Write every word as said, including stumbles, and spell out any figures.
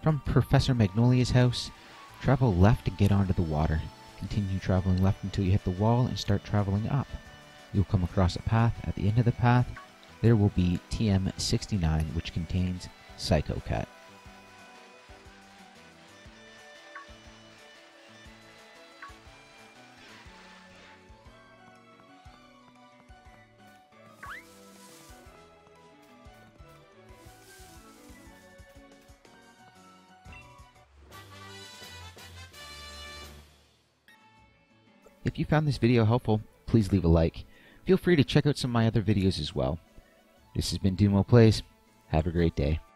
From Professor Magnolia's house, travel left and get onto the water. Continue traveling left until you hit the wall and start traveling up. You'll come across a path. At the end of the path, there will be T M sixty-nine, which contains Psycho Cat. If you found this video helpful, please leave a like. Feel free to check out some of my other videos as well. This has been Dumo Plays. Have a great day.